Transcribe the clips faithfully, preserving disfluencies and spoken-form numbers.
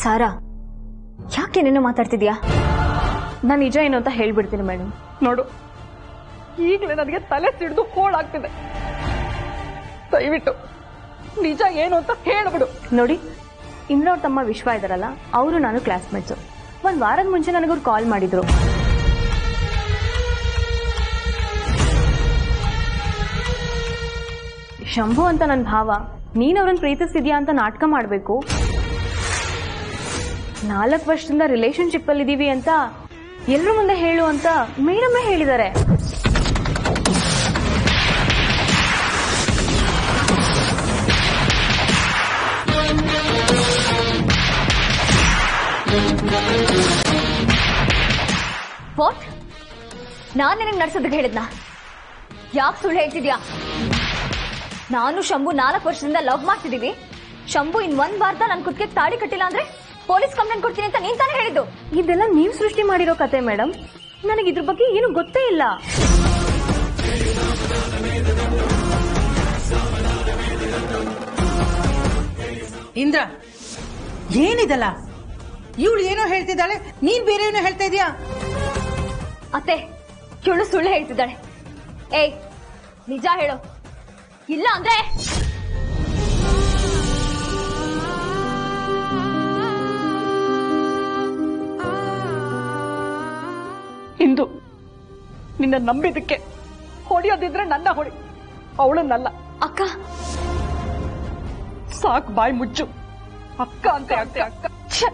ಸಾರಾ, ಯಾಕೆ ನೀನು ಮಾತಾಡ್ತಿದ್ಯಾ? ನಾನು ನಿಜ ಏನು ಅಂತ ಹೇಳ್ಬಿಡ್ತೀನಿ ಮೇಡಮ್. ನೋಡು, ಈಗಲೇ ನನಗೆ ತಲೆ ಸಿಡಿದು ಹೋಳಾಗ್ತಿದೆ. ದಯವಿಟ್ಟು ನಿಜ ಏನು ಅಂತ ಹೇಳ್ಬಿಡು. ನೋಡಿ, ಇಂದ್ರ ಅವ್ರ ತಮ್ಮ ವಿಶ್ವ ಇದಾರಲ್ಲ, ಅವರು ನಾನು ಕ್ಲಾಸ್ಮೇಟ್ಸು. ಒಂದ್ ವಾರದ ಮುಂಚೆ ನನಗವ್ರು ಕಾಲ್ ಮಾಡಿದ್ರು. ಶಂಭು ಅಂತ ನನ್ನ ಭಾವ, ನೀನ್ ಅವ್ರನ್ನ ಪ್ರೀತಿಸ್ತಿದ್ಯಾ ಅಂತ ನಾಟಕ ಮಾಡ್ಬೇಕು, ನಾಲ್ಕು ವರ್ಷದಿಂದ ರಿಲೇಶನ್ಶಿಪ್ ಅಲ್ಲಿ ಇದೀವಿ ಅಂತ ಎಲ್ರ ಮುಂದೆ ಹೇಳು ಅಂತ ಮೇಡಮ್ಮೇ ಹೇಳಿದ್ದಾರೆ. ವಾಟ್? ನಾನ್ ನಿನಗೆ ನಡ್ಸೋದಕ್ಕೆ ಹೇಳಿದ್ನ? ಯಾಕೆ ಸುಳ್ಳು ಹೇಳ್ತಿದ್ಯಾ? ನಾನು ಶಂಭು ನಾಲ್ಕು ವರ್ಷದಿಂದ ಲವ್ ಮಾಡ್ತಿದೀವಿ. ಶಂಭು ಇನ್ ಒಂದ್ ವಾರದ ನನ್ ಕುತ್ತಿಗೆ ತಾಳಿ ಕಟ್ಟಿಲ್ಲ ಅಂದ್ರೆ ಪೊಲೀಸ್ ಕಂಪ್ಲೇಂಟ್ ಕೊಡ್ತೀನಿ ಅಂತ ನೀನ್ ತಾನೇ ಹೇಳಿದ್ದು. ಇದೆಲ್ಲ ನೀವ್ ಸೃಷ್ಟಿ ಮಾಡಿರೋ ಕತೆ ಮೇಡಮ್. ನನಗೆ ಇದ್ರ ಬಗ್ಗೆ ಏನು ಗೊತ್ತೇ ಇಲ್ಲ. ಇಂದ್ರ, ಏನಿದಲ್ಲ? ಇವಳು ಏನೋ ಹೇಳ್ತಿದ್ದಾಳೆ, ನೀನ್ ಬೇರೆ ಏನೋ ಹೇಳ್ತಾ ಇದೀಯಾ? ಅತ್ತೆ, ಇವಳು ಸುಳ್ಳು ಹೇಳ್ತಿದ್ದಾಳೆ. ಏಯ್, ನಿಜ ಹೇಳು, ಇಲ್ಲ ಅಂದ್ರೆ ಇಂದು ನಿನ್ನ ನಂಬಿದಕ್ಕೆ ಹೊಡೆಯೋದಿದ್ರೆ ನನ್ನ ಹೊಡಿ, ಅವಳನ್ನಲ್ಲ. ಅಕ್ಕ, ಸಾಕ್, ಬಾಯಿ ಮುಚ್ಚು. ಅಕ್ಕ ಅಂತ ಅಕ್ಕ ಅಕ್ಕ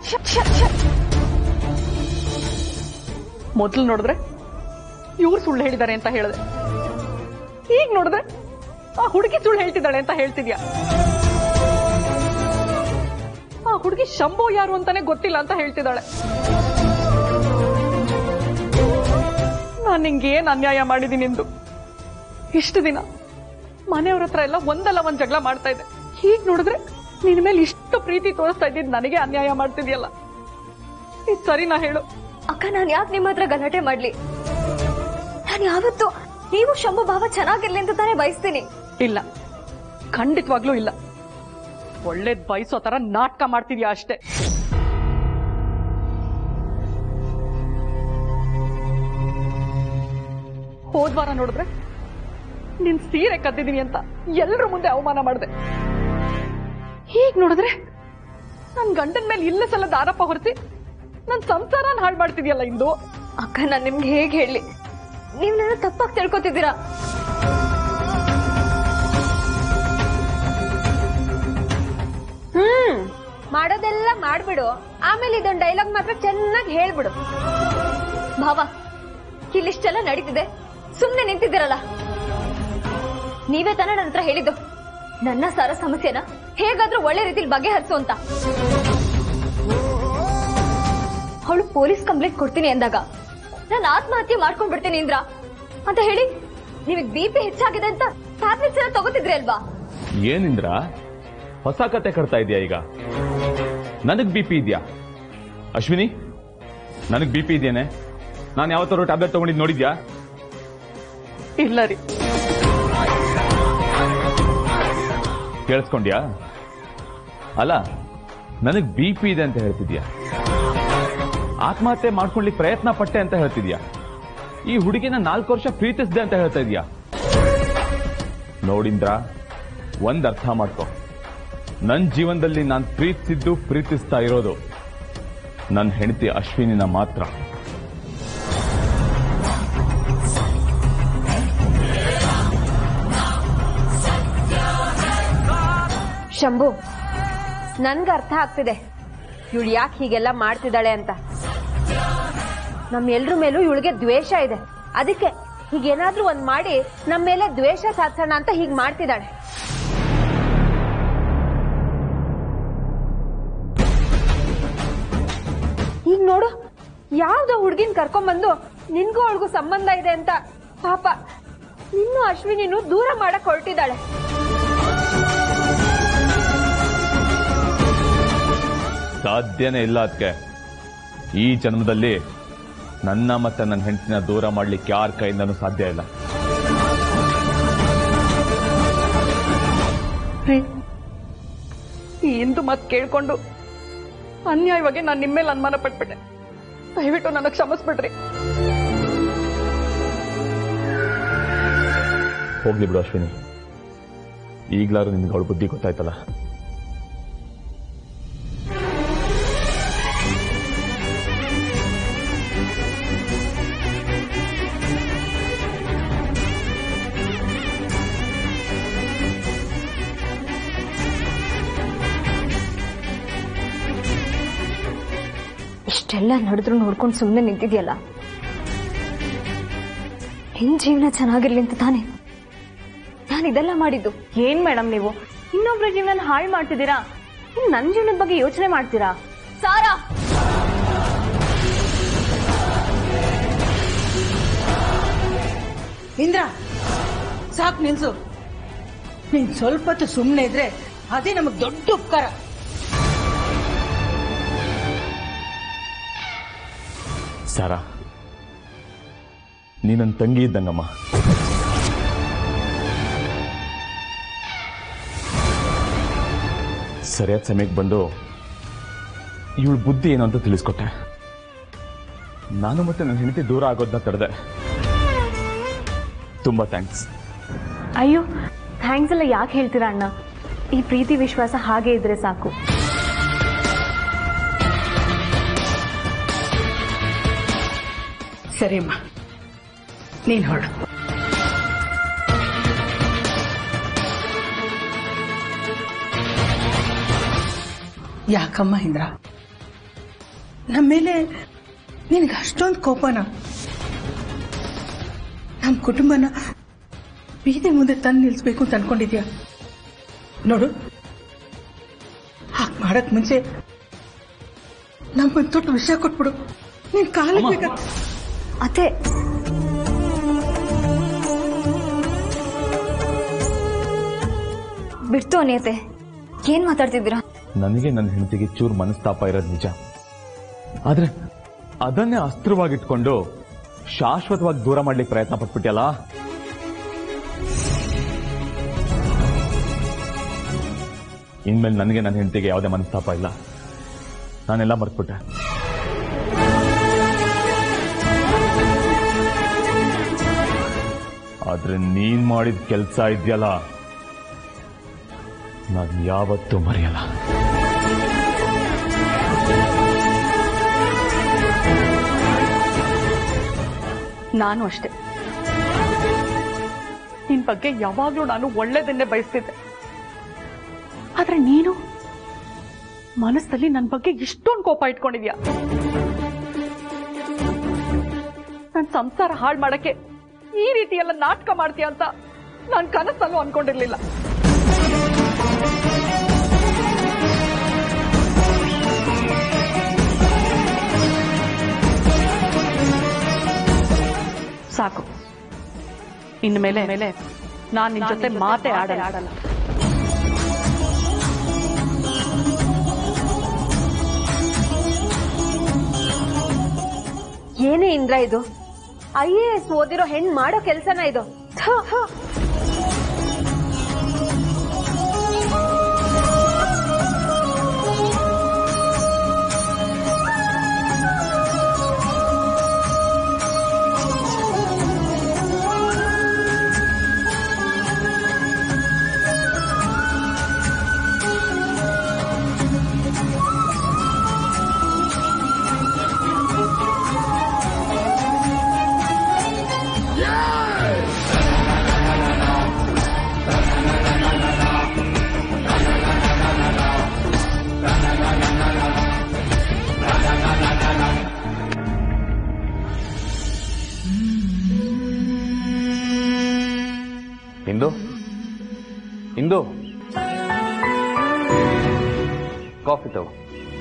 ಮೊದಲು ನೋಡಿದ್ರೆ ಇವ್ರು ಸುಳ್ಳು ಹೇಳಿದ್ದಾರೆ ಅಂತ ಹೇಳಿದೆ, ಈಗ ನೋಡಿದ್ರೆ ಆ ಹುಡುಗಿ ಸುಳ್ಳು ಹೇಳ್ತಿದ್ದಾಳೆ ಅಂತ ಹೇಳ್ತಿದ್ಯಾ? ಆ ಹುಡುಗಿ ಶಂಭು ಯಾರು ಅಂತಾನೆ ಗೊತ್ತಿಲ್ಲ ಅಂತ ಹೇಳ್ತಿದ್ದಾಳೆ. ನಾನು ನಿಂಗೇನ್ ಅನ್ಯಾಯ ಮಾಡಿದೀನಿ ಎಂದು ಇಷ್ಟು ದಿನ ಮನೆಯವ್ರ ಹತ್ರ ಎಲ್ಲ ಒಂದಲ್ಲ ಒಂದ್ ಜಗಳ ಮಾಡ್ತಾ ಇದ್ದೆ. ಹೀಗ್ ನೋಡಿದ್ರೆ ನಿನ್ ಮೇಲೆ ಇಷ್ಟು ಪ್ರೀತಿ ತೋರಿಸ್ತಾ ಇದ್ದಿದ್ ನನಗೆ ಅನ್ಯಾಯ ಮಾಡ್ತಿದ್ಯಲ್ಲ. ಇದು ಸರಿನಾ ಹೇಳು? ಅಕ್ಕ, ನಾನ್ ಯಾಕೆ ನಿಮ್ಮ ಹತ್ರ ಗಲಾಟೆ ಮಾಡ್ಲಿ? ನಾನು ಯಾವತ್ತು ನೀವು ಶಂಭು ಭಾವ ಚೆನ್ನಾಗಿರ್ಲಿ ಅಂತ ತಾನೇ ಬಯಸ್ತೀನಿ. ಇಲ್ಲ, ಖಂಡಿತವಾಗ್ಲೂ ಇಲ್ಲ. ಒಳ್ಳೇದ್ ಬಯಸೋ ತರ ನಾಟಕ ಮಾಡ್ತಿದ್ಯಾ ಅಷ್ಟೇ. ಹೋದ್ವಾರ ನೋಡಿದ್ರೆ ನಿನ್ ಸೀರೆ ಕದ್ದಿದೀನಿ ಅಂತ ಎಲ್ರ ಮುಂದೆ ಅವಮಾನ ಮಾಡಿದೆ. ಹೀಗ್ ನೋಡಿದ್ರೆ ನನ್ ಗಂಡನ ಮೇಲೆ ಇಲ್ಲ ಸಲದ ಆರೋಪ ಹೊರಿಸಿ ನನ್ ಸಂಸಾರನ ಹಾಳು ಮಾಡ್ತಿದ್ಯಲ್ಲ ಇಂದು. ಅಕ್ಕ, ನಾನ್ ನಿಮ್ಗೆ ಹೇಗೆ ಹೇಳಿ? ನೀವ್ ನನ್ನ ತಪ್ಪಾಗಿ ತಿಳ್ಕೊತಿದ್ದೀರಾ. ಹ್ಮ್ ಮಾಡೋದೆಲ್ಲ ಮಾಡ್ಬಿಡು, ಆಮೇಲೆ ಇದೊಂದು ಡೈಲಾಗ್ ಮಾತ್ರ ಚೆನ್ನಾಗಿ ಹೇಳ್ಬಿಡು. ಭಾವ, ಇಲ್ಲಿಷ್ಟೆಲ್ಲ ನಡೀತಿದೆ, ಸುಮ್ನೆ ನಿಂತಿದ್ದೀರಲ್ಲ. ನೀವೇ ತಾನೇ ನನ್ನ ಹತ್ರ ಹೇಳಿದ್ದು ನನ್ನ ಸಾರ ಸಮಸ್ಯೆನ ಹೇಗಾದ್ರೂ ಒಳ್ಳೆ ರೀತಿಲಿ ಬಗೆಹರಿಸು ಅಂತ. ಅವಳು ಪೊಲೀಸ್ ಕಂಪ್ಲೇಂಟ್ ಕೊಡ್ತೀನಿ ಅಂದಾಗ ನಾನು ಆತ್ಮಹತ್ಯೆ ಮಾಡ್ಕೊಂಡ್ ಬಿಡ್ತೀನಿ ಇಂದ್ರ ಅಂತ ಹೇಳಿ ನಿಮಗೆ ಬಿ ಪಿ ಹೆಚ್ಚಾಗಿದೆ ಅಂತ ಟ್ಯಾಬ್ಲೆಟ್ಸ್ ಎಲ್ಲ ತಗೋತಿದ್ರಿ ಅಲ್ವಾ? ಏನಿಂದ್ರ ಹೊಸ ಕತೆ ಕಟ್ತಾ ಇದೆಯಾ ಈಗ? ನನಗ್ ಬಿ ಪಿ ಇದೆಯಾ? ಅಶ್ವಿನಿ, ನನಗ್ ಬಿ ಪಿ ಇದೆಯೇನೆ? ನಾನು ಯಾವತ್ತಾರು ಟ್ಯಾಬ್ಲೆಟ್ ತಗೊಂಡಿದ್ ನೋಡಿದ್ಯಾ? ಇಲ್ಲ ರೀ. ಕೇಳಿಸ್ಕೊಂಡ್ಯಾ? ಅಲ್ಲ, ನನಗ್ ಬಿ ಪಿ ಇದೆ ಅಂತ ಹೇಳ್ತಿದ್ಯಾ? ಆತ್ಮಹತ್ಯೆ ಮಾಡ್ಕೊಳ್ಳಿ ಪ್ರಯತ್ನ ಪಟ್ಟೆ ಅಂತ ಹೇಳ್ತಿದ್ಯಾ? ಈ ಹುಡುಗಿನ ನಾಲ್ಕು ವರ್ಷ ಪ್ರೀತಿಸಿದೆ ಅಂತ ಹೇಳ್ತಾ ಇದೀಯಾ? ನೋಡಿಂದ್ರ, ಒಂದ್ ಅರ್ಥ ಮಾಡ್ಕೊ, ನನ್ ಜೀವನದಲ್ಲಿ ನಾನು ಪ್ರೀತಿಸಿದ್ದು ಪ್ರೀತಿಸ್ತಾ ಇರೋದು ನನ್ನ ಹೆಂಡತಿ ಅಶ್ವಿನಿನ ಮಾತ್ರ. ಶಂಭು, ನನ್ಗೆ ಅರ್ಥ ಆಗ್ತಿದೆ ಇವಳು ಯಾಕೆ ಹೀಗೆಲ್ಲ ಮಾಡ್ತಿದ್ದಾಳೆ ಅಂತ. ನಮ್ಮೆಲ್ರ ಮೇಲೂ ಇವಳಿಗೆ ದ್ವೇಷ ಇದೆ, ಅದಕ್ಕೆ ಹೀಗೇನಾದ್ರೂ ಒಂದ್ ಮಾಡಿ ನಮ್ಮ ಮೇಲೆ ದ್ವೇಷ ಸಾಧಿಸೋಣ ಅಂತ ಹೀಗ್ ಮಾಡ್ತಿದ್ದಾಳೆ. ಈಗ ನೋಡು, ಯಾವ್ದೋ ಹುಡ್ಗಿನ್ ಕರ್ಕೊಂಡ್ಬಂದು ನಿನ್ಗೂ ಅವಳಿಗೂ ಸಂಬಂಧ ಇದೆ ಅಂತ ಪಾಪ ನಿನ್ನೂ ಅಶ್ವಿನಿನೂ ದೂರ ಮಾಡಕ್ ಹೊರಟಿದ್ದಾಳೆ. ಸಾಧ್ಯನೇ ಇಲ್ಲ ಅದಕ್ಕೆ. ಈ ಜನ್ಮದಲ್ಲಿ ನನ್ನ ಮತ್ತೆ ನನ್ನ ಹೆಂಡತಿನ ದೂರ ಮಾಡ್ಲಿಕ್ಕೆ ಯಾರ ಕೈಯಿಂದನೂ ಸಾಧ್ಯ ಇಲ್ಲ. ಈ ಇಂದು ಮತ್ ಕೇಳ್ಕೊಂಡು ಅನ್ಯಾಯವಾಗಿ ನಾನು ನಿಮ್ಮ ಮೇಲೆ ಅನುಮಾನ ಪಟ್ಬಿಟ್ಟೆ. ದಯವಿಟ್ಟು ನನಗೆ ಕ್ಷಮಿಸ್ಬಿಡ್ರಿ. ಹೋಗ್ಲಿ ಬಿಡು ಅಶ್ವಿನಿ, ಈಗ್ಲಾರು ನಿಮ್ಗೆ ಅವಳ ಬುದ್ಧಿ ಗೊತ್ತಾಯ್ತಲ್ಲ. ಇಷ್ಟೆಲ್ಲ ನಡೆದ್ರು ನೋಡ್ಕೊಂಡು ಸುಮ್ಮನೆ ನಿಂತಿದ್ಯಲ್ಲ. ನಿನ್ ಜೀವನ ಚೆನ್ನಾಗಿರ್ಲಿ ಅಂತ ತಾನೆ ನಾನು ಇದೆಲ್ಲ ಮಾಡಿದ್ದು. ಏನ್ ಮೇಡಮ್ ನೀವು ಇನ್ನೊಬ್ರ ಜೀವನ ಹಾಳು ಮಾಡ್ತಿದ್ದೀರಾ? ನನ್ ಜೀವನದ ಬಗ್ಗೆ ಯೋಚನೆ ಮಾಡ್ತೀರಾ? ಸಾರಾ, ಇಂದ್ರ ಸಾಕು ನಿಲ್ಸು. ನೀನ್ ಸ್ವಲ್ಪ ಹೊತ್ತು ಸುಮ್ಮನೆ ಇದ್ರೆ ಅದೇ ನಮಗ್ ದೊಡ್ಡ ಉಪಕಾರ. ಸಾರಾ, ನೀ ನನ್ನ ತಂಗಿ ಇದ್ದಂಗಮ್ಮ. ಸರಿಯಾದ ಸಮಯಕ್ಕೆ ಬಂದು ಇವಳ ಬುದ್ಧಿ ಏನು ಅಂತ ತಿಳಿಸ್ಕೊಟ್ಟೆ. ನಾನು ಮತ್ತೆ ನನ್ನ ಹೆಂಡತಿ ದೂರ ಆಗೋದನ್ನ ತಡೆದೆ. ತುಂಬಾ ಥ್ಯಾಂಕ್ಸ್. ಅಯ್ಯೋ, ಥ್ಯಾಂಕ್ಸ್ ಎಲ್ಲ ಯಾಕೆ ಹೇಳ್ತೀರಾ ಅಣ್ಣ? ಈ ಪ್ರೀತಿ ವಿಶ್ವಾಸ ಹಾಗೆ ಇದ್ರೆ ಸಾಕು. ಸರಿಯಮ್ಮ, ನೀನ್ ಹೊರಡು. ಯಾಕಮ್ಮ ಇಂದ್ರ, ನಮ್ಮ ಮೇಲೆ ನಿನಗೆ ಅಷ್ಟೊಂದು ಕೋಪನ? ನಮ್ಮ ಕುಟುಂಬನ ಬೀದಿ ಮುಂದೆ ತಂದು ನಿಲ್ಲಿಸ್ಬೇಕು ಅಂತ ಅನ್ಕೊಂಡಿದ್ಯಾ? ನೋಡು, ಹಾಗೆ ಮಾಡಕ್ ಮುಂಚೆ ನಮ್ಗೊಂದು ತೊಟ್ಟು ವಿಷಯ ಕೊಟ್ಬಿಡು. ನೀನ್ ಕಾಲಿಗೆ ಬೇಕಾ? ಅತ್ತೆ, ಬಿಡ್ತು ಅನಿಯತೆ. ಏನ್ ಮಾತಾಡ್ತಿದ್ದೀರಾ? ನನಗೆ ನನ್ನ ಹೆಂಡತಿಗೆ ಚೂರು ಮನಸ್ತಾಪ ಇರೋದು ನಿಜ. ಆದ್ರೆ ಅದನ್ನೇ ಅಸ್ತ್ರವಾಗಿಟ್ಕೊಂಡು ಶಾಶ್ವತವಾಗಿ ದೂರ ಮಾಡ್ಲಿಕ್ಕೆ ಪ್ರಯತ್ನ ಪಟ್ಬಿಟ್ಯಲ್ಲ. ಇನ್ಮೇಲೆ ನನಗೆ ನನ್ನ ಹೆಂಡತಿಗೆ ಯಾವುದೇ ಮನಸ್ತಾಪ ಇಲ್ಲ. ನಾನೆಲ್ಲ ಮರ್ತ್ಬಿಟ್ಟೆ. ಆದ್ರೆ ನೀನ್ ಮಾಡಿದ ಕೆಲಸ ಇದೆಯಲ್ಲ, ನಾನು ಯಾವತ್ತೂ ಮರೆಯಲ್ಲ. ನಾನು ಅಷ್ಟೇ. ನಿನ್ ಬಗ್ಗೆ ಯಾವಾಗ್ಲೂ ನಾನು ಒಳ್ಳೇದನ್ನೇ ಬಯಸ್ತಿದ್ದೆ. ಆದ್ರೆ ನೀನು ಮನಸ್ಸಲ್ಲಿ ನನ್ನ ಬಗ್ಗೆ ಇಷ್ಟೊಂದು ಕೋಪ ಇಟ್ಕೊಂಡಿದ್ಯಾ. ನನ್ನ ಸಂಸಾರ ಹಾಳು ಮಾಡಕ್ಕೆ ಈ ರೀತಿ ಎಲ್ಲ ನಾಟಕ ಮಾಡ್ತೀಯ ಅಂತ ನಾನು ಕನಸಲ್ಲೂ ಅನ್ಕೊಂಡಿರ್ಲಿಲ್ಲ. ಸಾಕು, ಇನ್ನು ಮೇಲೆ ಮೇಲೆ ನಾನು ನಿನ್ ಜೊತೆ ಮಾತೇ ಆಡಲ್ಲ ಆಡಲ್ಲ ಏನೇ ಇಂದ್ರ ಇದು? ಐ ಎ ಎಸ್ ಓದಿರೋ ಹೆಣ್ ಮಾಡೋ ಕೆಲ್ಸನ ಇದು? ಇಂದು ಇಂದು ಕಾಫಿ ತಗೋ.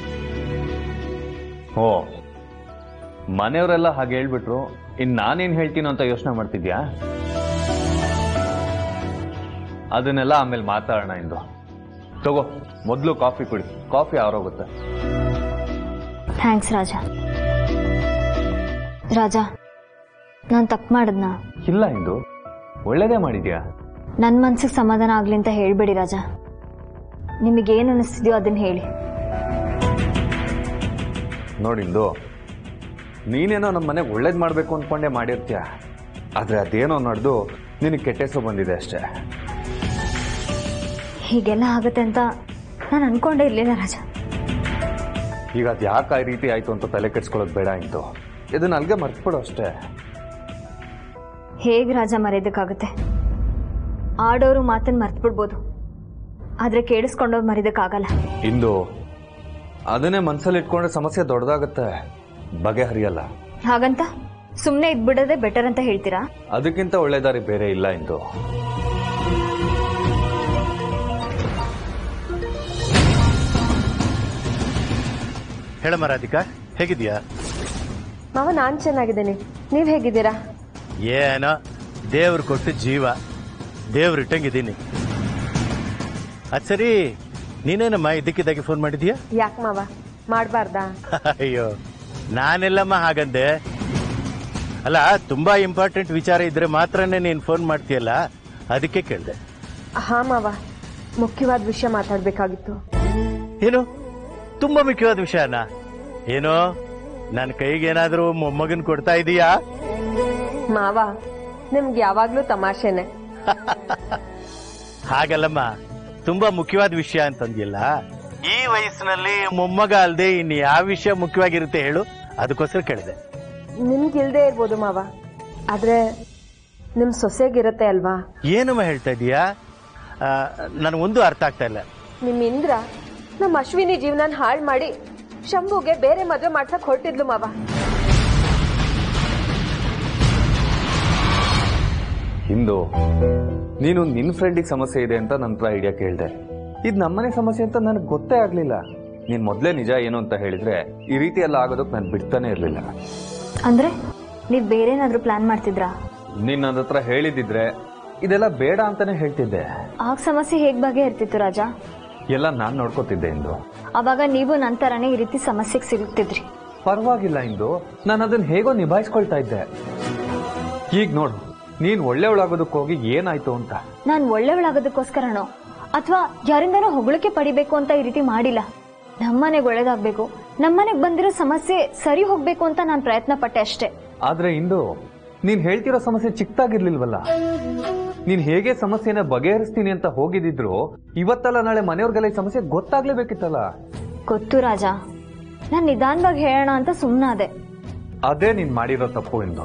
ಓ, ಮನೆಯವರೆಲ್ಲ ಹಾಗೆ ಹೇಳ್ಬಿಟ್ರು, ಇನ್ ನಾನೇನ್ ಹೇಳ್ತೀನೋ ಅಂತ ಯೋಚನೆ ಮಾಡ್ತಿದ್ಯಾ? ಅದನ್ನೆಲ್ಲ ಆಮೇಲೆ ಮಾತಾಡೋಣ. ಇಂದು ತಗೋ, ಮೊದಲು ಕಾಫಿ ಕುಡಿ. ಕಾಫಿ ಆರೋಗುತ್ತೆ. ಥ್ಯಾಂಕ್ಸ್ ರಾಜ. ರಾಜ, ನಾನು ತಪ್ಪು ಮಾಡಿದ್ನ? ಇಲ್ಲ ಇಂದು, ಒಳ್ಳೇದೇ ಮಾಡಿದ್ಯಾ. ನನ್ನ ಮನ್ಸಿಗೆ ಸಮಾಧಾನ ಆಗ್ಲಿ ಅಂತ ಹೇಳ್ಬೇಡಿ ರಾಜ. ನಿಮಗೇನು ಅನಿಸ್ತಿದ್ಯೋ ಅದನ್ನ ಹೇಳಿ. ನೋಡಿಂದು ನೀನೇನೋ ನಮ್ಮ ಮನೆಗೆ ಒಳ್ಳೇದು ಮಾಡಬೇಕು ಅಂದ್ಕೊಂಡೇ ಮಾಡಿರ್ತೀಯ, ಆದರೆ ಅದೇನೋ ನಡೆದು ನಿನಗೆ ಕೆಟ್ಟ ಹೆಸರು ಬಂದಿದೆ ಅಷ್ಟೇ. ಹೀಗೆಲ್ಲ ಆಗುತ್ತೆ ಅಂತ ನಾನು ಅನ್ಕೊಂಡೇ ಇರ್ಲಿಲ್ಲ ರಾಜ. ಈಗ ಅದು ಯಾಕೆ ಆ ರೀತಿ ಆಯಿತು ಅಂತ ತಲೆ ಕೆಡ್ಸ್ಕೊಳ್ಳೋದು ಬೇಡ ಇಂದು. ಇದನ್ನ ಅಲ್ಗೆ ಮರ್ತ್ಬಿಡು ಅಷ್ಟೇ. ಹೇಗೆ ರಾಜ ಮರೆಯೋದಕ್ಕಾಗುತ್ತೆ? ಆಡೋರು ಮಾತನ್ನು ಮರ್ತು ಬಿಡ್ಬೋದು, ಆದರೆ ಕೇಳಿಸ್ಕೊಂಡವ್ರು ಮರೆಯೋದಕ್ಕಾಗಲ್ಲ. ಇಂದು ಅದನ್ನೇ ಮನಸ್ಸಲ್ಲಿ ಇಟ್ಕೊಂಡ್ರೆ ಸಮಸ್ಯೆ ದೊಡ್ಡದಾಗುತ್ತೆ, ಬಗೆಹರಿಯಲ್ಲ. ಹಾಗಂತ ಸುಮ್ಮನೆ ಇದ್ಬಿಡೋದೇ ಬೆಟರ್ ಅಂತ ಹೇಳ್ತೀರಾ? ಅದಕ್ಕಿಂತ ಒಳ್ಳೆ ದಾರಿ ಬೇರೆ ಇಲ್ಲ ಇಂದು. ಹೇಳಮ್ಮ ರಾಧಿಕಾ, ಹೇಗಿದ್ಯಾ? ಮಾವ, ನಾನ್ ಚೆನ್ನಾಗಿದ್ದೇನೆ, ನೀವ್ ಹೇಗಿದ್ದೀರಾ? ಏನೋ ದೇವ್ರು ಕೊಟ್ಟು ಜೀವ, ದೇವ್ರು ಇಟ್ಟಂಗಿದ್ದೀನಿ. ಅದ್ ಸರಿ, ನೀನೇನಮ್ಮ ಇದ್ದಕ್ಕಿದ್ದಾಗೆ ಫೋನ್ ಮಾಡಿದ್ಯಾ? ಯಾಕೆ ಮಾವ, ಮಾಡ್ಬಾರ್ದಾ? ಅಯ್ಯೋ, ನಾನೆಲ್ಲಮ್ಮ ಹಾಗಂದೆ. ಅಲ್ಲ, ತುಂಬಾ ಇಂಪಾರ್ಟೆಂಟ್ ವಿಚಾರ ಇದ್ರೆ ಮಾತ್ರನೇ ನೀನ್ ಫೋನ್ ಮಾಡ್ತೀಯಲ್ಲ, ಅದಕ್ಕೆ ಕೇಳ್ದೆ. ಹಾ ಮಾವ, ಮುಖ್ಯವಾದ ವಿಷಯ ಮಾತಾಡ್ಬೇಕಾಗಿತ್ತು. ಏನು ತುಂಬಾ ಮುಖ್ಯವಾದ ವಿಷಯನ? ಏನೋ ನನ್ನ ಕೈಗೆ ಏನಾದ್ರೂ ಮೊಮ್ಮಗನ್ ಕೊಡ್ತಾ ಇದೀಯಾ? ಮಾವ, ನಿಮ್ಗೆ ಯಾವಾಗ್ಲೂ ತಮಾಷೆನೆ. ಹಾಗಲ್ಲಮ್ಮ, ತುಂಬಾ ಮುಖ್ಯವಾದ ವಿಷಯ ಅಂತಂದಿಲ್ಲ. ಈ ವಯಸ್ಸಿನಲ್ಲಿ ಮೊಮ್ಮಗ ಅಲ್ದೆ ಇನ್ ಯಾವ ವಿಷಯ ಮುಖ್ಯವಾಗಿರುತ್ತೆ ಹೇಳು, ಅದಕ್ಕೋಸ್ಕರ ಕೇಳಿದೆ. ನಿಮ್ಗಿಲ್ದೇ ಇರ್ಬೋದು ಮಾವ, ಆದ್ರೆ ನಿಮ್ ಸೊಸೆಗಿರತ್ತೆ ಅಲ್ವಾ? ಏನಮ್ಮ ಹೇಳ್ತಾ ಇದೀಯಾ? ನನಗೊಂದು ಅರ್ಥ ಆಗ್ತಾ ಇಲ್ಲ. ನಿಮ್ ಇಂದ್ರ ನಮ್ಮ ಅಶ್ವಿನಿ ಜೀವನ ಹಾಳು ಮಾಡಿ ಶಂಭುಗೆ ಬೇರೆ ಮದುವೆ ಮಾಡ್ಸಕ್ ಹೊರಟಿದ್ಲು ಮಾವ. ಇಂದು ನೀನು ನಿನ್ನ ಫ್ರೆಂಡಿಗೆ ಸಮಸ್ಯೆ ಇದೆ ಅಂತ ನನ್ನ ಹತ್ರ ಐಡಿಯಾ ಕೇಳಿದೆ. ಇದು ನಮ್ಮನೆ ಸಮಸ್ಯೆ ಅಂತ ನನಗೆ ಗೊತ್ತೇ ಆಗ್ಲಿಲ್ಲ. ನೀನ್ ಮೊದ್ಲೇ ನಿಜ ಏನು ಅಂತ ಹೇಳಿದ್ರೆ ಈ ರೀತಿ ಎಲ್ಲ ಆಗೋದಕ್ಕೆ ನಾನು ಬಿಡ್ತಾನೆ ಇರ್ಲಿಲ್ಲ. ಅಂದ್ರೆ ನೀವ್ ಬೇರೆ ಏನಾದ್ರೂ ಪ್ಲಾನ್ ಮಾಡ್ತಿದ್ರಾ? ನೀನ್ ನನ್ನ ಹತ್ರ ಹೇಳಿದಿದ್ರೆ ಇದೆಲ್ಲ ಬೇಡ ಅಂತಾನೆ ಹೇಳ್ತಿದ್ದೆ. ಆಗ ಸಮಸ್ಯೆ ಹೇಗ್ ಬಗೆಹರ್ತಿತ್ತು ರಾಜ? ಎಲ್ಲ ನಾನ್ ನೋಡ್ಕೋತಿದ್ದೆ ಇಂದು. ಅವಾಗ ನೀವು ನಂತರನೇ ಈ ರೀತಿ ಸಮಸ್ಯೆಗೆ ಸಿಲುಕ್ತಿದ್ರಿ. ಪರವಾಗಿಲ್ಲ ಇಂದು, ನಾನು ಅದನ್ನ ಹೇಗೋ ನಿಭಾಯಿಸ್ಕೊಳ್ತಾ ಇದ್ದೆ. ಈಗ ನೋಡು, ನೀನ್ ಒಳ್ಳೆಯವಳಾಗೋದಕ್ಕೆ ಹೋಗಿ ಏನಾಯ್ತು ಅಂತ. ನಾನ್ ಒಳ್ಳೆಯವಳಾಗೋದಕ್ಕೋಸ್ಕರನೋ ಅಥವಾ ಯಾರಿಂದನೋ ಹೊಗಳಿಕೆ ಪಡಿಬೇಕು ಅಂತ ಈ ರೀತಿ ಮಾಡಿಲ್ಲ. ನಮ್ಮನೆಗೆ ಒಳ್ಳೇದಾಗ್ಬೇಕು, ನಮ್ಮನೆಗೆ ಬಂದಿರೋ ಸಮಸ್ಯೆ ಸರಿ ಹೋಗ್ಬೇಕು ಅಂತ ನಾನು ಪ್ರಯತ್ನ ಪಟ್ಟೆ ಅಷ್ಟೇ. ಆದ್ರೆ ಇಂದು ನೀನ್ ಹೇಳ್ತಿರೋ ಸಮಸ್ಯೆ ಚಿಕ್ಕದಾಗಿರ್ಲಿಲ್ವಲ್ಲ. ನೀನ್ ಹೇಗೆ ಸಮಸ್ಯೆನ ಬಗೆಹರಿಸ್ತೀನಿ ಅಂತ ಹೋಗಿದ್ರು ಇವತ್ತಲ್ಲ ನಾಳೆ ಮನೆಯವ್ರಿಗೆಲ್ಲ ಈ ಸಮಸ್ಯೆ ಗೊತ್ತಾಗ್ಲೇಬೇಕಿತ್ತಲ್ಲ. ಗೊತ್ತು ರಾಜ, ನಾನ್ ನಿಧಾನವಾಗಿ ಹೇಳೋಣ ಅಂತ ಸುಮ್ಮನಾದೆ. ಅದೇ ನೀನ್ ಮಾಡಿರೋ ತಪ್ಪು ಇಂದು.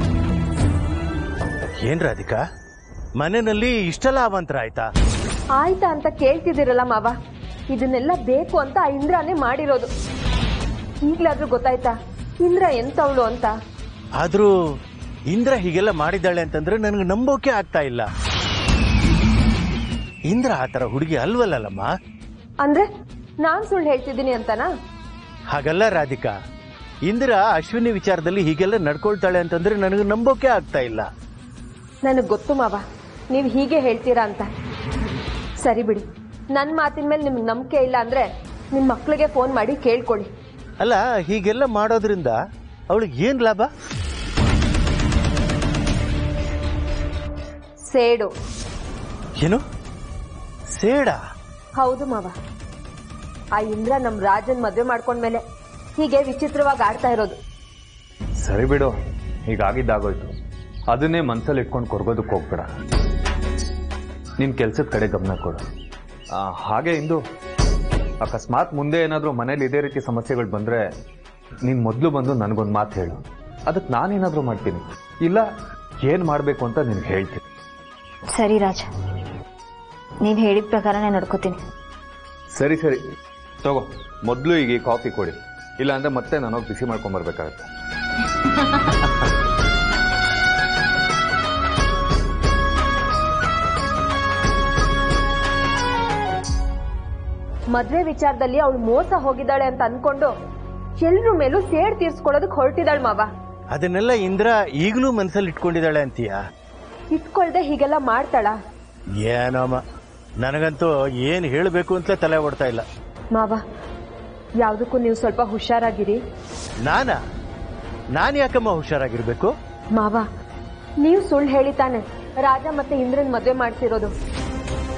ಏನ್ ರಾಧಿಕಾ, ಮನೆಯಲ್ಲಿ ಇಷ್ಟೆಲ್ಲ ಅವಾಂತರ ಆಯ್ತಾ? ಆಯ್ತಾ ಅಂತ ಕೇಳ್ತಿದ್ದೀರಲ್ಲ ಮಾವ, ಇದನ್ನೆಲ್ಲ ಬೇಕು ಅಂತ ಆ ಇಂದ್ರಾನೇ ಮಾಡಿರೋದು. ಈಗ್ಲಾದ್ರೂ ಗೊತ್ತಾಯ್ತಾ ಇಂದ್ರ ಎಂತವಳು ಅಂತ? ಆದ್ರೂ ಇಂದ್ರ ಹೀಗೆಲ್ಲ ಮಾಡಿದ್ದಾಳೆ ಅಂತಂದ್ರೆ ನನಗೆ ನಂಬೋಕೆ ಆಗ್ತಾ ಇಲ್ಲ. ಇಂದ್ರ ಆತರ ಹುಡುಗಿ ಅಲ್ವಲ್ಲಮ್ಮ. ಅಂದ್ರೆ ನಾನ್ ಸುಳ್ಳು ಹೇಳ್ತಿದ್ದೀನಿ ಅಂತನಾ? ಹಾಗಲ್ಲ ರಾಧಿಕಾ, ಇಂದ್ರ ಅಶ್ವಿನಿ ವಿಚಾರದಲ್ಲಿ ಹೀಗೆಲ್ಲ ನಡ್ಕೊಳ್ತಾಳೆ ಅಂತಂದ್ರೆ ನನಗೆ ನಂಬೋಕೆ ಆಗ್ತಾ ಇಲ್ಲ. ನನಗ್ ಗೊತ್ತು ಮಾವ, ನೀವ್ ಹೀಗೆ ಹೇಳ್ತೀರಾ ಅಂತ. ಸರಿ ಬಿಡಿ, ನನ್ ಮಾತಿನ ಮೇಲೆ ನಿಮ್ಗೆ ನಂಬಿಕೆ ಇಲ್ಲ ಅಂದ್ರೆ ನಿಮ್ ಮಕ್ಳಿಗೆ ಫೋನ್ ಮಾಡಿ ಕೇಳ್ಕೊಳ್ಳಿ. ಅಲ್ಲ, ಹೀಗೆಲ್ಲ ಮಾಡೋದ್ರಿಂದ ಅವಳಿಗೆ ಏನ್ ಲಾಭ? ಸೇಡು. ಏನು ಸೇಡ? ಹೌದು ಮಾವ, ಆ ಇಂದ್ರ ನಮ್ ರಾಜನ್ ಮದ್ವೆ ಮಾಡ್ಕೊಂಡ್ಮೇಲೆ ಹೀಗೆ ವಿಚಿತ್ರವಾಗಿ ಆಡ್ತಾ ಇರೋದು. ಸರಿ ಬಿಡು, ಹೀಗಾಗಿದ್ದಾಗೋಯ್ತು. ಅದನ್ನೇ ಮನ್ಸಲ್ಲಿ ಇಟ್ಕೊಂಡು ಕೊರ್ಗೋದಕ್ಕೆ ಹೋಗ್ಬೇಡ. ನಿನ್ ಕೆಲ್ಸದ ಕಡೆ ಗಮನ ಕೊಡು. ಹಾಗೆ ಇಂದು ಅಕಸ್ಮಾತ್ ಮುಂದೆ ಏನಾದ್ರೂ ಮನೇಲಿ ಇದೇ ರೀತಿ ಸಮಸ್ಯೆಗಳು ಬಂದ್ರೆ ನೀನ್ ಮೊದ್ಲು ಬಂದು ನನ್ಗೊಂದು ಮಾತು ಹೇಳು. ಅದಕ್ಕೆ ನಾನೇನಾದ್ರೂ ಮಾಡ್ತೀನಿ, ಇಲ್ಲ ಏನ್ ಮಾಡ್ಬೇಕು ಅಂತ ನಿನ್ಗೆ ಹೇಳ್ತೀನಿ. ಸರಿ ರಾಜ, ನೀನ್ ಹೇಳಿದ ಪ್ರಕಾರನೇ ನಡ್ಕೋತೀನಿ. ಸರಿ ಸರಿ ತಗೋ, ಮೊದ್ಲು ಈಗ ಕಾಫಿ ಕೊಡಿ, ಇಲ್ಲ ಅಂದ್ರೆ ಮತ್ತೆ ನಾನು ಬಿಸಿ ಮಾಡ್ಕೊಂಡ್ ಬರ್ಬೇಕಾಗತ್ತೆ. ಮದ್ವೆ ವಿಚಾರದಲ್ಲಿ ಅವಳು ಮೋಸ ಹೋಗಿದ್ದಾಳೆ ಅಂತ ಅನ್ಕೊಂಡು ಎಲ್ರ ಮೇಲೂ ಸೇಡ್ ತೀರ್ಸ್ಕೊಳ್ಳೋದಕ್ ಹೊರಟಿದ್ದಾಳೆ ಮಾವ. ಅದನ್ನೆಲ್ಲ ಇಂದ್ರ ಈಗಲೂ ಮನಸ್ಸಲ್ಲಿ ಇಟ್ಕೊಂಡಿದ್ದಾಳೆ ಅಂತೀಯ? ಇಟ್ಕೊಳ್ದೆ ಹೀಗೆಲ್ಲ ಮಾಡ್ತಾಳ? ಏನೋಮ್ಮ, ನನಗಂತೂ ಏನ್ ಹೇಳಬೇಕು ಅಂತ ತಲೆ ಓಡ್ತಾ ಇಲ್ಲ. ಮಾವ, ಯಾವ್ದಕ್ಕೂ ನೀವು ಸ್ವಲ್ಪ ಹುಷಾರಾಗಿರಿ. ನಾನಾ? ನಾನ್ ಯಾಕಮ್ಮ ಹುಷಾರಾಗಿರ್ಬೇಕು? ಮಾವ, ನೀವು ಸುಳ್ಳು ಹೇಳಿತಾನೆ ರಾಜ ಮತ್ತೆ ಇಂದ್ರನ್ ಮದ್ವೆ ಮಾಡ್ತಿರೋದು.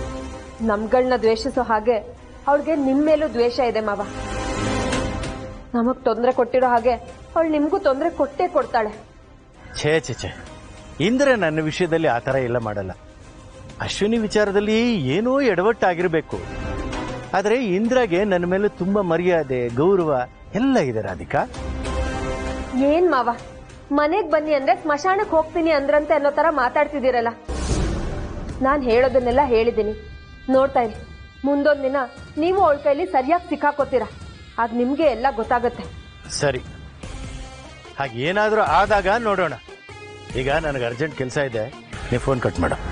ನಮ್ಗಳನ್ನ ದ್ವೇಷಿಸೋ ಹಾಗೆ ಅವಳಿಗೆ ನಿಮ್ ಮೇಲೂ ದ್ವೇಷ ಇದೆ ಮಾವ. ನಮಗ್ ತೊಂದರೆ ಕೊಟ್ಟಿರೋ ಹಾಗೆ ಅವಳು ನಿಮ್ಗೂ ತೊಂದರೆ ಕೊಟ್ಟೇ ಕೊಡ್ತಾಳೆ. ಛೇ ಛೇ ಛೇ ಇಂದ್ರ ನನ್ನ ವಿಷಯದಲ್ಲಿ ಆ ಥರ ಎಲ್ಲ ಮಾಡಲ್ಲ. ಅಶ್ವಿನಿ ವಿಚಾರದಲ್ಲಿ ಏನೋ ಎಡವಟ್ಟಾಗಿರ್ಬೇಕು. ಆದರೆ ಇಂದ್ರಾಗೆ ನನ್ನ ಮೇಲೆ ತುಂಬಾ ಮರ್ಯಾದೆ ಗೌರವ ಎಲ್ಲ ಇದೆ ರಾಧಿಕಾ. ಏನ್ ಮಾವ, ಮನೆಗ್ ಬನ್ನಿ ಅಂದ್ರೆ ಸ್ಮಶಾನಕ್ ಹೋಗ್ತೀನಿ ಅಂದ್ರಂತೆ ಅನ್ನೋ ತರ ಮಾತಾಡ್ತಿದ್ದೀರಲ್ಲ. ನಾನ್ ಹೇಳೋದನ್ನೆಲ್ಲ ಹೇಳಿದ್ದೀನಿ, ನೋಡ್ತಾ ಇರಿ. ಮುಂದೊಂದ್ ದಿನ ನೀವು ಅವಳ ಕೈಲಿ ಸರಿಯಾಗಿ ಸಿಕ್ಕಾಕೋತೀರ, ಆಗ ನಿಮ್ಗೆ ಎಲ್ಲ ಗೊತ್ತಾಗತ್ತೆ. ಸರಿ, ಹಾಗೇನಾದ್ರೂ ಆದಾಗ ನೋಡೋಣ. ಈಗ ನನಗೆ ಅರ್ಜೆಂಟ್ ಕೆಲಸ ಇದೆ, ನೀವು ಫೋನ್ ಕಟ್ ಮಾಡು.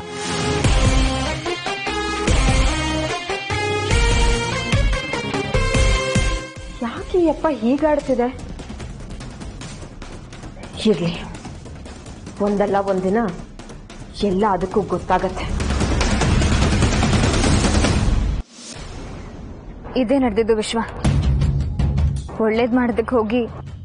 ಯಾಕೆ ಈ ಅಪ್ಪ ಹೀಗಾಡ್ತಿದೆ? ಇರ್ಲಿ, ಒಂದಲ್ಲ ಒಂದಿನ ಎಲ್ಲ ಅದಕ್ಕೂ ಗೊತ್ತಾಗತ್ತೆ. ಇದೇ ನಡೆದಿದ್ದು ವಿಶ್ವ. ಒಳ್ಳೇದ್ ಮಾಡೋದಕ್ಕೆ ಹೋಗಿ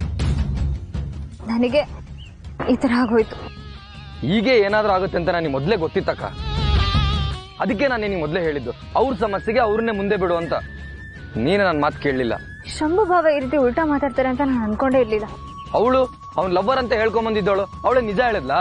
ನನಗೆ ಈ ತರ ಆಗೋಯ್ತು. ಹೀಗೆ ಏನಾದ್ರೂ ಆಗುತ್ತೆ ಅಂತ ನನಗೆ ಮೊದಲೇ ಗೊತ್ತಿತ್ತಕ್ಕ. ಅದಕ್ಕೆ ನಾನು ನಿನಗೆ ಮೊದಲೇ ಹೇಳಿದ್ದು ಅವ್ರ ಸಮಸ್ಯೆಗೆ ಅವ್ರನ್ನೇ ಮುಂದೆ ಬಿಡು ಅಂತ. ನೀನು ನನ್ನ ಮಾತು ಕೇಳಲಿಲ್ಲ. ಶಂಭು ಭಾವ ಈ ರೀತಿ ಉಲ್ಟಾ ಮಾತಾಡ್ತಾರೆ ಅಂತ ನಾನು ಅನ್ಕೊಂಡೇ ಇರ್ಲಿಲ್ಲ. ಅವಳು ಅವ್ನ ಲವ್ವರ್ ಅಂತ ಹೇಳ್ಕೊಂಡ್ ಬಂದಿದ್ದವಳು ಅವಳು ನಿಜ ಹೇಳಿದ್ಲಾ?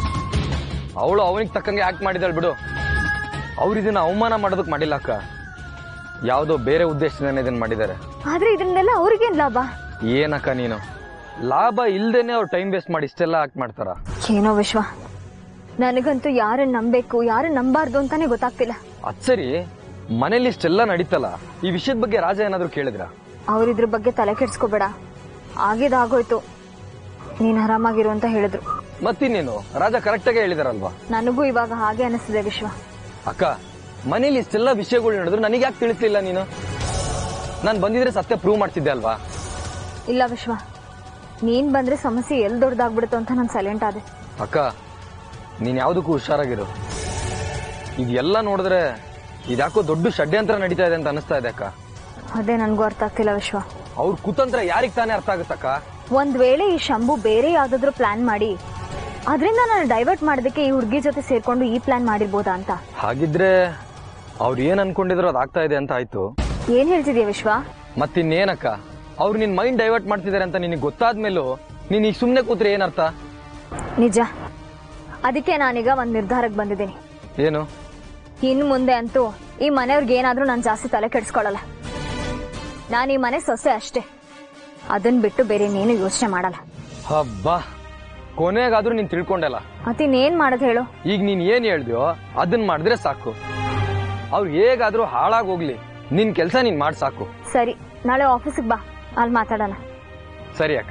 ಅವಳು ಅವನಿಗೆ ತಕ್ಕಂಗೆ ಆಕ್ಟ್ ಮಾಡಿದಳು ಬಿಡು. ಅವ್ರು ಇದನ್ನ ಅವಮಾನ ಮಾಡೋದಕ್ಕೆ ಮಾಡಿಲ್ಲ ಅಕ್ಕ, ಯಾವುದೋ ಬೇರೆ ಉದ್ದೇಶದಿಂದ ಇದನ್ನ ಮಾಡಿದ್ದಾರೆ. ಆದ್ರೆ ಇದನ್ನೆಲ್ಲ ಅವ್ರಿಗೇನ್ ಲಾಭ? ಏನಕ್ಕ ನೀನು, ಲಾಭ ಇಲ್ದೇನೆ ಅವ್ರು ಟೈಮ್ ವೇಸ್ಟ್ ಮಾಡಿ ಇಷ್ಟೆಲ್ಲ ಆಕ್ಟ್ ಮಾಡ್ತಾರ? ಏನೋ ವಿಶ್ವ, ನನಗಂತೂ ಯಾರನ್ನ ನಂಬೇಕು ಯಾರನ್ನ ನಂಬಾರ್ದು ಅಂತಾನೆ ಗೊತ್ತಾಗ್ತಿಲ್ಲ. ಅದ್ ಸರಿ, ಮನೇಲಿ ಇಷ್ಟೆಲ್ಲ ನಡೀತಲ್ಲ, ಈ ವಿಷಯದ ಬಗ್ಗೆ ರಾಜ ಏನಾದ್ರು ಕೇಳಿದ್ರ? ಅವ್ರಿದ್ರ ಬಗ್ಗೆ ತಲೆ ಕೆಡ್ಸ್ಕೋಬೇಡ, ಆಗಿದಾಗೋಯ್ತು, ನೀನ್ ಆರಾಮಾಗಿರು ಅಂತ ಹೇಳಿದ್ರು. ಮತ್ತಿನ್ನೇನು, ರಾಜ ಕರೆಕ್ಟ್ ಆಗಿ ಹೇಳಿದಾರಲ್ವಾ? ನನಗೂ ಇವಾಗ ಹಾಗೆ ಅನಿಸ್ತಿದೆ ವಿಶ್ವ. ಅಕ್ಕ, ಮನೇಲಿ ಇಷ್ಟೆಲ್ಲ ವಿಷಯಗಳು ನಡೆದ್ರು ನನಗೆ ಯಾಕೆ ತಿಳಿಸ್ಲಿಲ್ಲ ನೀನು? ನಾನು ಬಂದಿದ್ರೆ ಸತ್ಯ ಪ್ರೂವ್ ಮಾಡ್ತಿದ್ದೆ ಅಲ್ವಾ? ಇಲ್ಲ ವಿಶ್ವ, ನೀನ್ ಬಂದ್ರೆ ಸಮಸ್ಯೆ ಎಲ್ಲಿ ದೊಡ್ಡದಾಗ್ಬಿಡುತ್ತೋ ಅಂತ ನಾನು ಸೈಲೆಂಟ್ ಆದೆ. ಅಕ್ಕ, ನೀನ್ ಯಾವ್ದಕ್ಕೂ ಹುಷಾರಾಗಿರು. ಇದೆಲ್ಲ ನೋಡಿದ್ರೆ ಇದ್ಯಾಕೋ ದೊಡ್ಡ ಷಡ್ಯಂತ್ರ ನಡೀತಾ ಇದೆ ಅಂತ ಅನಿಸ್ತಾ ಇದೆ ಅಕ್ಕ. ಅದೇ ನನ್ಗೂ ಅರ್ಥ ಆಗ್ತಿಲ್ಲ ವಿಶ್ವ. ಅವ್ರ ಕುತಂತ್ರ ಯಾರಿಗ್ ತಾನೇ ಅರ್ಥ ಆಗುತ್ತಕ್ಕ? ಒಂದ್ ವೇಳೆ ಈ ಶಂಭು ಬೇರೆ ಯಾವ್ದಾದ್ರು ಪ್ಲಾನ್ ಮಾಡಿ ಅದರಿಂದ ನಾನು ಡೈವರ್ಟ್ ಮಾಡೋದಕ್ಕೆ ಈ ಹುಡುಗಿ ಜೊತೆ ಸೇರ್ಕೊಂಡು ಈ ಪ್ಲಾನ್ ಮಾಡಿರ್ಬೋದಾ ಅಂತ. ಹಾಗಿದ್ರೆ ಅವ್ರು ಏನ್ ಅನ್ಕೊಂಡಿದ್ರು ಅದಾಗ್ತಾ ಇದೆ ಅಂತ ಆಯ್ತು. ಏನ್ ಹೇಳ್ತಿದ್ಯಾ ವಿಶ್ವ? ಮತ್ತಿನ್ನೇನಕ್ಕ, ಅವ್ರು ನಿನ್ ಮೈಂಡ್ ಡೈವರ್ಟ್ ಮಾಡ್ತಿದ್ದಾರೆ ಅಂತ ನಿನಗೆ ಗೊತ್ತಾದ್ಮೇಲೂ ನೀನ್ ಈಗ ಸುಮ್ನೆ ಕೂತ್ರೆ ಏನರ್ಥ? ನಿಜ, ಅದಕ್ಕೆ ನಾನೀಗ ಒಂದ್ ನಿರ್ಧಾರಕ್ಕೆ ಬಂದಿದ್ದೀನಿ. ಏನು? ಇನ್ನು ಮುಂದೆ ಅಂತೂ ಈ ಮನೆಯವ್ರಿಗೆ ಏನಾದ್ರೂ ನಾನು ಜಾಸ್ತಿ ತಲೆ ಕೆಡ್ಸ್ಕೊಳಲ್ಲ. ನಾನು ಈ ಮನೆ ಸೊಸೆ ಅಷ್ಟೇ, ಅದನ್ ಬಿಟ್ಟು ಬೇರೆ ನೀನು ಯೋಚನೆ ಮಾಡಲ್ಲ. ಹಬ್ಬಾ, ಕೊನೆಗಾದ್ರೂ ನೀನ್ ತಿಳ್ಕೊಂಡಲ್ಲ. ಮತ್ತಿನ್ನೇನ್ ಮಾಡೋದು ಹೇಳು? ಈಗ ನೀನ್ ಏನ್ ಹೇಳ್ದ್ಯೋ ಅದನ್ ಮಾಡಿದ್ರೆ ಸಾಕು. ಅವ್ರು ಹೇಗಾದ್ರೂ ಹಾಳಾಗ್ ಹೋಗ್ಲಿ, ನಿನ್ ಕೆಲ್ಸ ನೀನ್ ಮಾಡ್ ಸಾಕು. ಸರಿ, ನಾಳೆ ಆಫೀಸಿಗೆ ಬಾ, ಅಲ್ಲಿ ಮಾತಾಡೋಣ. ಸರಿ ಅಕ್ಕ.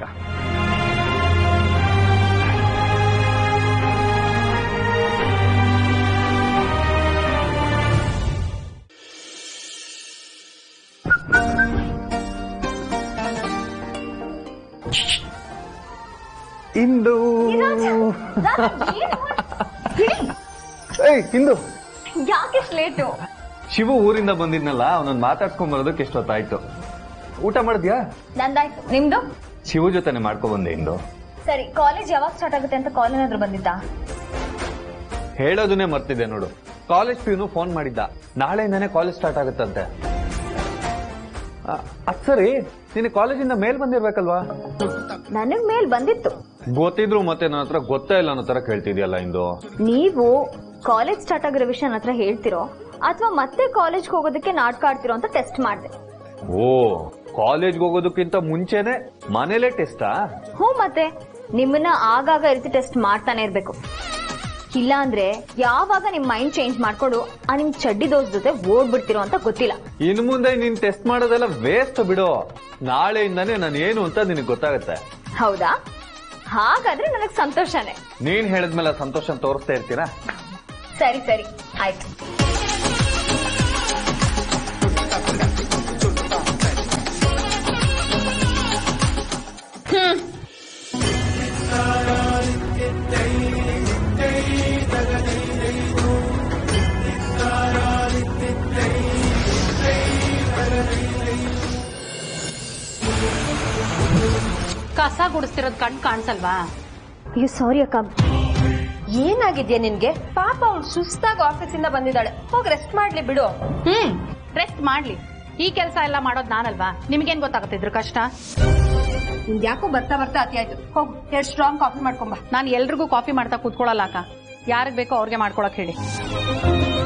ಇಂದು ಏಯ್ ಇಂದು, ಯಾಕೆ ಲೇಟು? ಶಿವು ಊರಿಂದ ಬಂದಿದ್ನಲ್ಲ, ಅವನನ್ನ ಮಾತಾಡ್ಸ್ಕೊಂಡ್ ಬರೋದಕ್ಕೆ ಎಷ್ಟೊತ್ತಾಯ್ತು. ಊಟ ಮಾಡಿದ್ಯಾ? ನಂದಾಯ್ತು, ನಿಮ್ದು? ಶಿವು ಜೊತೆನೆ ಮಾಡ್ಕೊ ಬಂದೆ ಇಂದು. ಸರಿ, ಕಾಲೇಜ್ ಯಾವಾಗ ಸ್ಟಾರ್ಟ್ ಆಗುತ್ತೆ ಅಂತ ಕಾಲ್ ಏನಾದ್ರು ಬಂದಿದ್ದ? ಹೇಳೋದನ್ನೇ ಮರ್ತಿದ್ದೆ ನೋಡು. ಕಾಲೇಜ್ ಪ್ಯೂನು ಫೋನ್ ಮಾಡಿದ್ದ, ನಾಳೆಯಿಂದಾನೇ ಕಾಲೇಜ್ ಸ್ಟಾರ್ಟ್ ಆಗುತ್ತಂತೆ. ಅದ್ ಸರಿ, ನಿನ್ನ ಕಾಲೇಜಿಂದ ಮೇಲ್ ಬಂದಿರ್ಬೇಕಲ್ವಾ? ನನಗ್ ಮೇಲ್ ಬಂದಿತ್ತು. ಗೊತ್ತಿದ್ರು ಮತ್ತೆ ನನ್ನ ಹತ್ರ ಗೊತ್ತೇ ಇಲ್ಲ ಅನ್ನೋ ತರ ಕೇಳ್ತಿದ್ಯಲ್ಲ ಇಂದು. ನೀವು ಕಾಲೇಜ್ ಸ್ಟಾರ್ಟ್ ಆಗಿರೋ ವಿಷಯ ನನ್ನ ಹತ್ರ ಹೇಳ್ತಿರೋ ಅಥವಾ ಮತ್ತೆ ಕಾಲೇಜ್ಗೆ ಹೋಗೋದಕ್ಕೆ ನಾಟಕ ಆಡ್ತಿರೋ ಅಂತ ಟೆಸ್ಟ್ ಮಾಡಿದೆ. ಓ, ಕಾಲೇಜ್ಗೆ ಹೋಗೋದಕ್ಕಿಂತ ಮುಂಚೆನೆ ಮನೇಲೆ ಟೆಸ್ಟಾ? ಹ್ಞೂ, ಮತ್ತೆ ನಿಮ್ಮನ್ನ ಆಗಾಗ ರೀತಿ ಟೆಸ್ಟ್ ಮಾಡ್ತಾನೆ ಇರ್ಬೇಕು. ಇಲ್ಲ ಅಂದ್ರೆ ಯಾವಾಗ ನಿಮ್ ಮೈಂಡ್ ಚೇಂಜ್ ಮಾಡ್ಕೊಂಡು ಆ ನಿಮ್ ಚಡ್ಡಿ ದೋಸ್ ಜೊತೆ ಓಡ್ಬಿಡ್ತಿರೋ ಅಂತ ಗೊತ್ತಿಲ್ಲ. ಇನ್ನು ಮುಂದೆ ನೀನ್ ಟೆಸ್ಟ್ ಮಾಡೋದೆಲ್ಲ ವೇಸ್ಟ್ ಬಿಡು. ನಾಳೆಯಿಂದಾನೇ ನಾನು ಏನು ಅಂತ ನಿನಗೆ ಗೊತ್ತಾಗುತ್ತೆ. ಹೌದಾ? ಹಾಗಾದ್ರೆ ನನಗ್ ಸಂತೋಷನೇ. ನೀನ್ ಹೇಳಿದ್ಮೇಲೆ ಸಂತೋಷ ತೋರಿಸ್ತಾ ಇರ್ತೀರಾ? ಸರಿ ಸರಿ, ಆಯ್ತು. ಹ್ಮ್ ಕಸ ಗುಡಿಸ್ತಿರೋದ್ ಕಣ್ ಕಾಣಿಸಲ್ವಾ? ಅಯ್ಯೋ ಸಾರಿ ಅಕ್ಕ. ಏನಾಗಿದ್ಯಾ ನಿನ್ಗೆ? ಪಾಪ ಅವಳು ಸುಸ್ತಾಗಿ ಆಫೀಸಿಂದ ಬಂದಿದ್ದಾಳೆ, ಹೋಗಿ ರೆಸ್ಟ್ ಮಾಡ್ಲಿ ಬಿಡು. ಹ್ಮ್, ರೆಸ್ಟ್ ಮಾಡ್ಲಿ. ಈ ಕೆಲಸ ಎಲ್ಲ ಮಾಡೋದು ನಾನಲ್ವಾ? ನಿಮ್ಗೇನ್ ಗೊತ್ತಾಗತ್ತಿದ್ರು ಕಷ್ಟ? ಯಾಕೋ ಬರ್ತಾ ಬರ್ತಾ ಅತಿ ಆಯ್ತು. ಹೋಗು, ಎರಡು ಸ್ಟ್ರಾಂಗ್ ಕಾಫಿ ಮಾಡ್ಕೊಂಬ. ನಾನು ಎಲ್ರಿಗೂ ಕಾಫಿ ಮಾಡ್ತಾ ಕೂತ್ಕೊಳ್ಳಲ್ಲ ಅಕ್ಕ. ಯಾರಿಗ್ ಬೇಕೋ ಅವ್ರಿಗೆ ಮಾಡ್ಕೊಳಕ್ ಹೇಳಿ.